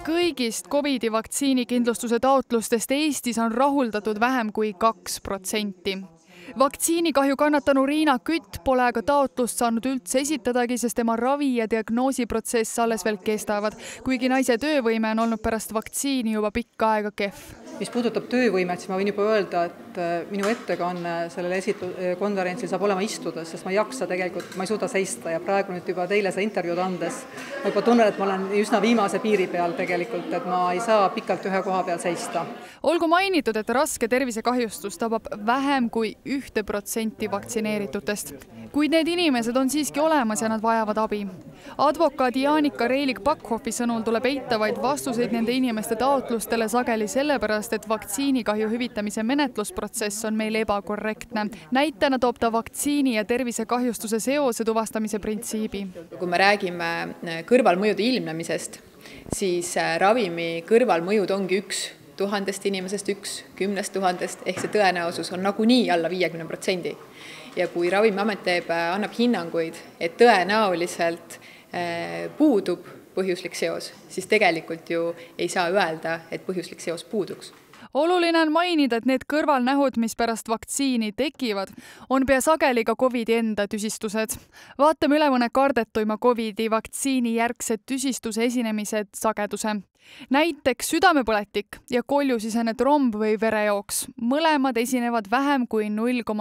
Kõigist COVID-i vaktsiini kindlustuse taotlustest Eestis on rahuldatud vähem kui 2%. Vaktsiinikahju kannatanu Riina Kütt pole aga taotlust saanud üldse esitadagi, sest tema ravi- ja diagnoosiprotsess alles veel kestavad, kuigi naise töövõime on olnud pärast vaktsiini juba pikka aega kehv. Mis puudutab töövõimet, siis ma võin juba öelda, et minu ettekanne sellel konverentsil saab olema istudes, sest ma ei jaksa tegelikult, ma ei suuda seista ja praegu nüüd juba teile see intervjuud andes ma juba tunnen, et ma olen üsna viimase piiri peal tegelikult, et ma ei saa pikalt ühe koha peal seista. Olgu mainitud, et raske tervisekahjustus tabab vähem kui 1% vaktsineeritutest. Kuid need inimesed on siiski olemas ja nad vajavad abi. Advokaat Jaanika Reilik-Pakhofi sõnul tuleb eitavaid vastuseid nende inimeste taotlustele sageli sellepärast, et vaktsiinikahju hüvitamise menetlusprotsess on meil ebakorrektne. Näitena toob ta vaktsiini ja tervisekahjustuse seose tuvastamise printsiibi. Kui me räägime kõrvalmõjude ilmnemisest, siis ravimi kõrvalmõjud ongi 1000 inimesest 10 000 ehk see tõenäosus on nagunii alla 50%. Ja kui Ravimiamet annab hinnanguid, et tõenäoliselt puudub põhjuslik seos, siis tegelikult ju ei saa öelda, et põhjuslik seos puuduks. Oluline on mainida, et need kõrvalnähud, mis pärast vaktsiini tekivad, on pea sageli ka COVID-i enda tüsistused. Vaatame üle mõne kardetuima COVID-i vaktsiini järgsed tüsistuse esinemised sageduse. Näiteks südamepõletik ja koljusisene tromb või verejooks. Mõlemad esinevad vähem kui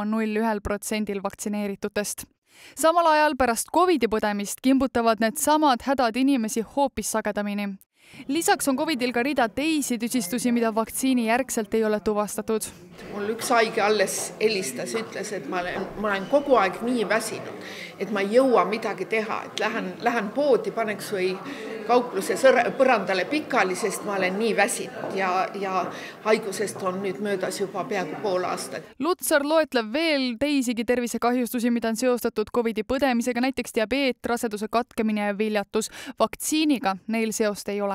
0,01% vaktsineeritutest. Samal ajal pärast COVID-i põdemist kimbutavad need samad hädad inimesi hoopis sagedamini. Lisaks on COVID-il ka rida teisi tüsistusi, mida vaktsiini järgselt ei ole tuvastatud. Mul üks haige alles helistas, ütles, et ma olen kogu aeg nii väsinud, et ma ei jõua midagi teha, et lähen poodi, paneks või kaupluse põrandale pikali, sest ma olen nii väsinud ja haigusest on nüüd möödas juba peaaegu pool aastat. Lutsar loetleb veel teisigi tervisekahjustusi, mida on seostatud COVID-i põdemisega, näiteks diabeet, raseduse katkemine ja viljatus. Vaktsiiniga neil seost ei ole.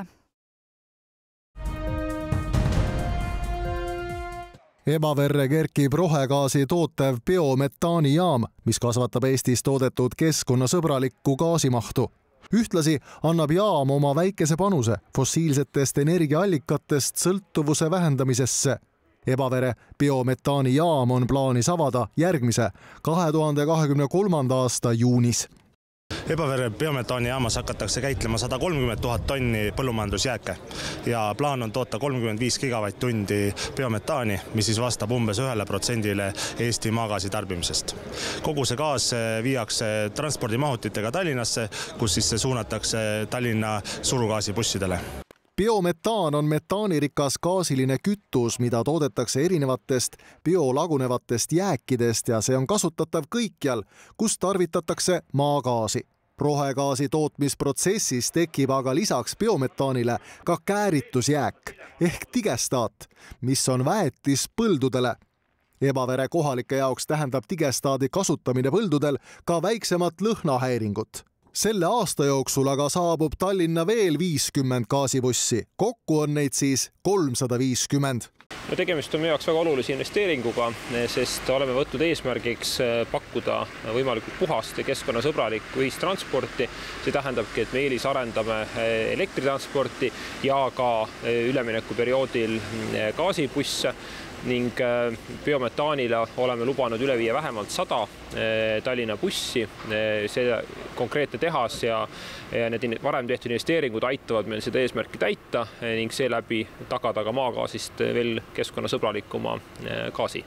Ebaverre kerkib rohegaasi tootev biometaanijaam, mis kasvatab Eestis toodetud keskkonnasõbralikku gaasimahtu. Ühtlasi annab jaam oma väikese panuse fossiilsetest energiaallikatest sõltuvuse vähendamisesse. Ebaverre biometaanijaam on plaanis avada järgmise 2023. aasta juunis. Ebaverre biometaanijaamas hakatakse käitlema 130 000 tonni põllumajandusjääke ja plaan on toota 35 gigavatt-tundi biometaani, mis siis vastab umbes 1%-le Eesti maagaasi tarbimisest. Kogu see gaas viiakse transpordimahutitega Tallinnasse, kus siis see suunatakse Tallinna surugaasibussidele. Biometaan on metaanirikas gaasiline kütus, mida toodetakse erinevatest biolagunevatest jääkidest ja see on kasutatav kõikjal, kus tarvitatakse maagaasi. Rohegaasi tootmisprotsessis tekib aga lisaks biometaanile ka kääritusjääk ehk digestaat, mis on väetis põldudele. Ebaverre kohalike jaoks tähendab digestaadi kasutamine põldudel ka väiksemat lõhnahäiringut. Selle aasta jooksul aga saabub Tallinna veel 50 gaasibussi. Kokku on neid siis 350. Tegemist on meie jaoks väga olulise investeeringuga, sest oleme võtnud eesmärgiks pakkuda võimalikult puhast ja keskkonnasõbralikku ühistransporti. See tähendabki, et me arendame elektritransporti ja ka üleminekuperioodil gaasibusse ning biometaanile oleme lubanud üle viia vähemalt 100 Tallinna bussi. See konkreetne tehas ja need varem tehtud investeeringud aitavad meil seda eesmärki täita ning seeläbi tagada ka maagaasist veel keskkonnasõbralikuma gaasi.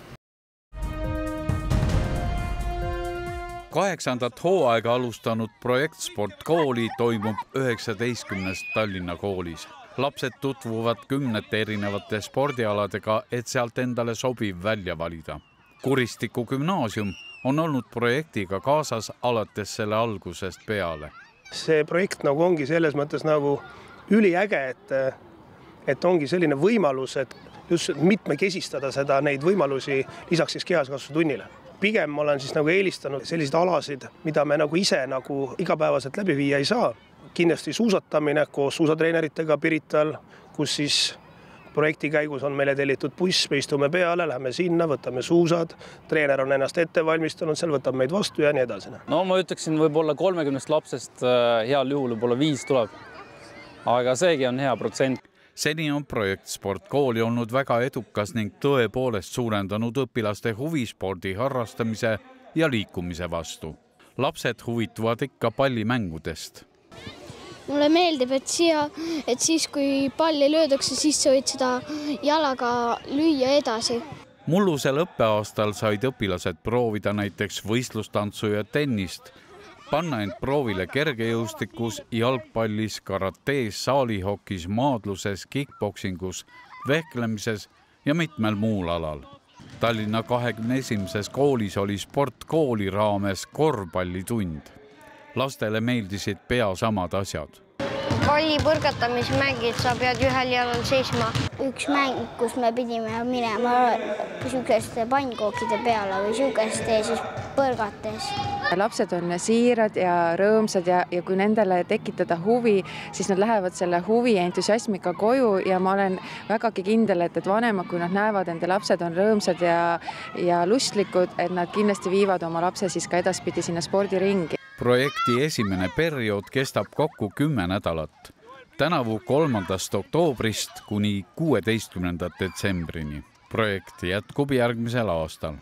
8. hooaega alustanud projekt Sportkooli toimub 19 Tallinna koolis. Lapsed tutvuvad 10 erinevate spordialadega, et sealt endale sobiv välja valida. Kuristiku gümnaasium on olnud projektiga kaasas alates selle algusest peale. See projekt ongi selles mõttes üliäge, et ongi selline võimalus, et just mitmekesistada neid võimalusi lisaks siis kehaskasvustunnile. Pigem ma olen siis eelistanud selliseid alasid, mida me ise igapäevaselt läbi viia ei saa. Kindlasti suusatamine koos suusatreeneritega Pirital, kus siis projekti käigus on meile tellitud buss, me istume peale, läheme sinna, võtame suusad, treener on ennast ette valmistanud, seal võtab meid vastu ja nii edasi. No ma ütleksin võib-olla 30 lapsest heal juhul võib-olla 5 tuleb. aga seegi on hea protsent. Seni on projekt Sportkooli olnud väga edukas ning tõepoolest suurendanud õpilaste huvispordi harrastamise ja liikumise vastu. Lapsed huvituvad ikka pallimängudest. Mulle meeldib, et siis kui palli löödakse, siis sa võid seda jalaga lüüa edasi. Mullusel õppeaastal said õpilased proovida näiteks võistlustantsu ja tennist, panna end proovile kergejõustikus, jalgpallis, karatees, saalihokis, maadluses, kickboksingus, vehklemises ja mitmel muul alal. Tallinna 21. koolis oli Sportkooli raames korvpallitund. Lastele meeldisid pea samad asjad. Palli põrgatamismängid, sa pead ühel jalal seisma. Üks mäng, kus me pidime minema sükeste pannkookide peale või sükeste siis põrgates. Lapsed on siirad ja rõõmsad ja kui nendele tekitada huvi, siis nad lähevad selle huvi ja entusiasmika koju ja ma olen vägagi kindel, et vanemad, kui nad näevad, enda lapsed on rõõmsad ja lustlikud, et nad kindlasti viivad oma lapse siis ka edaspidi sinna spordiringi. Projekti esimene periood kestab kokku 10 nädalat. Tänavu 3. oktoobrist kuni 16. detsembrini. Projekt jätkub järgmisel aastal.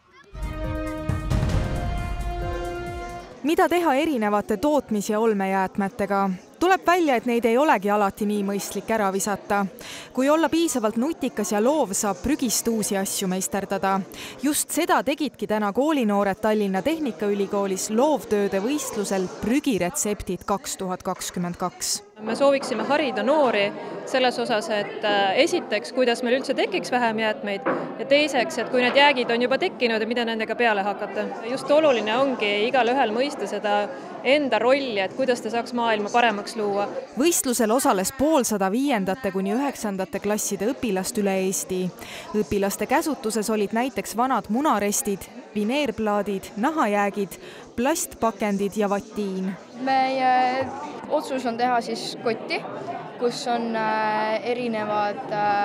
Mida teha erinevate tootmis- ja olmejäätmetega? Tuleb välja, et neid ei olegi alati nii mõistlik ära visata. Kui olla piisavalt nutikas ja loov, saab prügist uusi asju meisterdada. Just seda tegidki täna koolinoored Tallinna Tehnikaülikoolis loovtööde võistlusel Prügiretseptid 2022. Me sooviksime harida noori selles osas, et esiteks, kuidas meil üldse tekiks vähem jäätmeid ja teiseks, et kui need jäägid on juba tekkinud ja mida nendega peale hakata. Just oluline ongi igal ühel mõista seda enda rolli, et kuidas ta saaks maailma paremaks luua. Võistlusel osales 500 kuni 9. klasside õpilast üle Eesti. Õpilaste käsutuses olid näiteks vanad munarestid, vineerplaadid, nahajäägid, plastpakendid ja vatiin. Meie otsus on teha siis kotti, kus on erinevad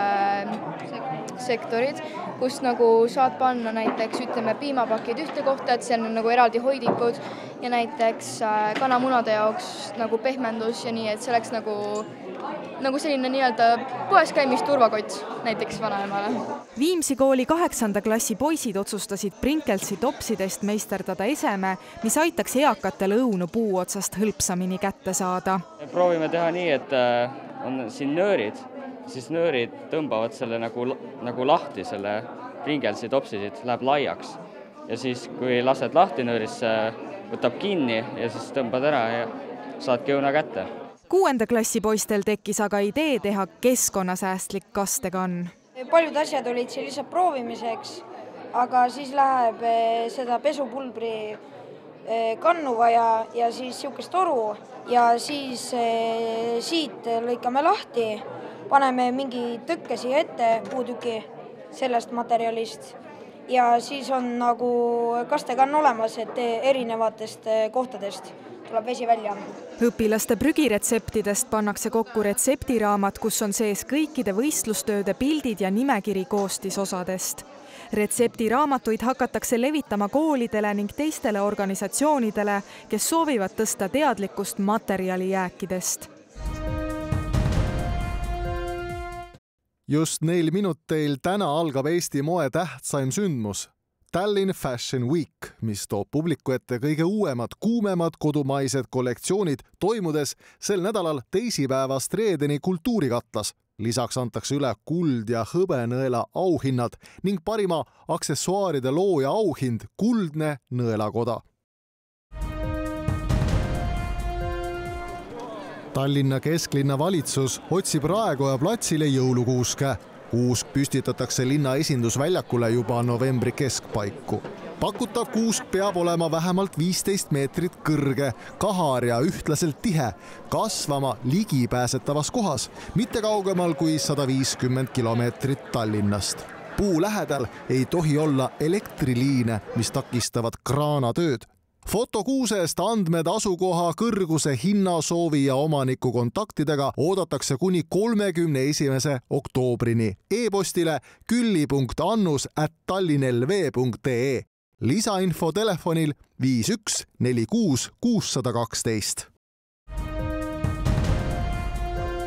sektorid, kus nagu saad panna näiteks piimapakid ühte kohta, et seal on nagu eraldi hoidikud ja näiteks kanamunade jaoks nagu pehmendus ja nii, et see oleks nagu selline nii-öelda poes käimist turvakott näiteks vanaemale. Viimsi kooli 8. klassi poisid otsustasid Prinkelsi topsidest meisterdada eseme, mis aitaks eakatel õunu puu otsast hõlpsamini kätte saada. Proovime teha nii, et on siin nöörid, siis nöörid tõmbavad selle nagu lahti, selle Prinkelsi topsisid läheb laiaks. Ja siis, kui lased lahti nöörisse, võtab kinni ja siis tõmbad ära ja saadki õuna kätte. 6. klassi poistel tekkis aga idee teha keskkonnasäästlik kastekann. Paljud asjad olid see lihtsalt proovimiseks, aga siis läheb seda pesupulbri kannu vaja ja siis niisugust toru ja siis siit lõikame lahti, paneme mingi tõkke siia ette, puutüki sellest materjalist ja siis on nagu kastekann olemas, et erinevatest kohtadest tuleb vesi välja. Õpilaste prügiretseptidest pannakse kokku retseptiraamat, kus on sees kõikide võistlustööde pildid ja nimekiri koostisosadest. Retseptiraamatuid hakatakse levitama koolidele ning teistele organisatsioonidele, kes soovivad tõsta teadlikkust materjalijääkidest. Just neil minuteil täna algab Eesti moe tähtsaim sündmus. Tallinn Fashion Week, mis toob publiku ette kõige uuemad, kuumemad kodumaised kollektsioonid, toimudes sel nädalal teisipäevast reedeni Kultuurikatlas. Lisaks antakse üle kuld- ja hõbenõela auhinnad ning parima aksessuaaride looja auhind Kuldne nõelakoda. Tallinna kesklinna valitsus otsib Raekoja platsile jõulukuuske. Kuusk püstitatakse linna esindusväljakule juba novembri keskpaiku. Pakutav kuusk peab olema vähemalt 15 meetrit kõrge, kahar ja ühtlaselt tihe, kasvama ligipääsetavas kohas, mitte kaugemal kui 150 kilomeetrit Tallinnast. Puu lähedal ei tohi olla elektriliine, mis takistavad kraanatööd. Fotokuusest andmed asukoha, kõrguse, hinnasoovi ja omaniku kontaktidega oodatakse kuni 31. oktoobrini. E-postile külli.annus@tallinnlv.ee. Lisainfo telefonil 51 46 612.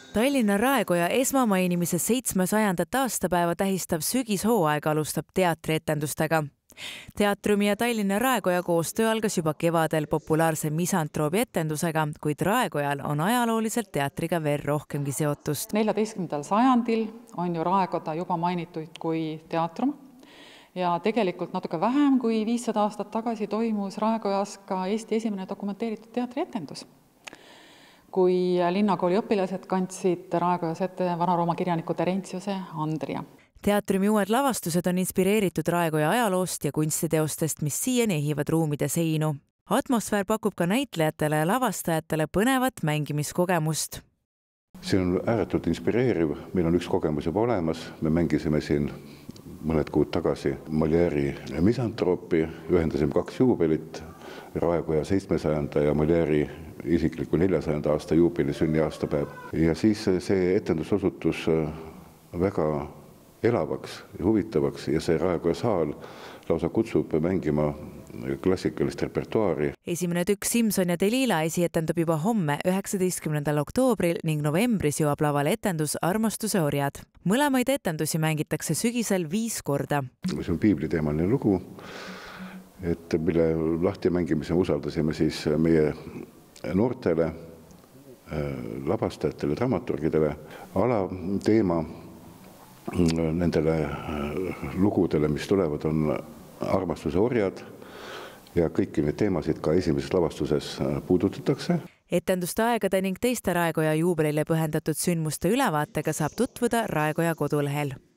Tallinna Raekoja esmamainimise 700. aastapäeva tähistav sügishooaeg alustab teatrietendustega. Teatrumi ja Tallinna Raekoja koostöö algas juba kevadel populaarse misantroobi etendusega, kuid Raekojal on ajalooliselt teatriga veel rohkemgi seotust. 14. sajandil on ju Raekoda juba mainitud kui teatrum ja tegelikult natuke vähem kui 500 aastat tagasi toimus Raekojas ka Eesti esimene dokumenteeritud teatrietendus. Kui linnakooli õpilased kandsid Raekojas ette Vana-Rooma kirjaniku Terentiuse Andria. Teatrumi uued lavastused on inspireeritud Raekoja ajaloost ja kunstiteostest, mis siiani ehivad ruumide seinu. Atmosfäär pakub ka näitlejatele ja lavastajatele põnevat mängimiskogemust. See on ääretult inspireeriv. Meil on üks kogemus juba olemas. Me mängisime siin mõned kuud tagasi Molière'i misantroopi, ühendasime 2 juubelit, Raekoja 700. ja Molière'i isikliku 400. aasta juubeli sünniaastapäev. Ja siis see etendus osutus väga elavaks ja huvitavaks ja see Raekoja saal lausa kutsub mängima klassikalist repertuaari. Esimene tükk Simson ja Delila esietendub juba homme 19. oktoobril ning novembris jõuab lavale etendus Armastuse orjad. Mõlemaid etendusi mängitakse sügisel 5 korda. See on piibliteemaline lugu, mille lahti mängimise usaldasime siis meie noortele lavastajatele, dramaturgidele. Alateema nendele lugudele, mis tulevad, on Armastuse orjad ja kõiki neid teemasid ka esimeses lavastuses puudutatakse. Etenduste aegade ning teiste Raekoja juubelile pühendatud sündmuste ülevaatega saab tutvuda Raekoja kodulehel.